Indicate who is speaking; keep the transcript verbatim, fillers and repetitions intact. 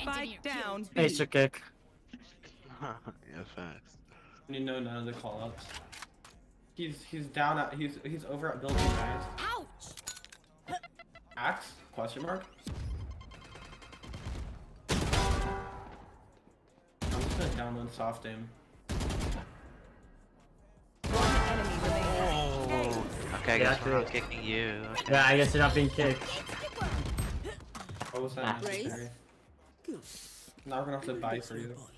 Speaker 1: Spike down.
Speaker 2: Ace kick.
Speaker 3: Yeah, facts.
Speaker 4: You know none of the callouts. He's he's down at he's he's over at building guys.
Speaker 1: Ouch!
Speaker 4: Axe? Question mark? I'm just gonna download soft aim.
Speaker 1: One enemy remaining.
Speaker 3: Oh. Okay, I
Speaker 2: Yeah,
Speaker 3: guess we're not
Speaker 2: actually-
Speaker 3: kicking you. Okay.
Speaker 2: Yeah, I guess you're not being kicked.
Speaker 4: What was that
Speaker 2: Ah.
Speaker 4: necessary? Now we're gonna have to buy for you.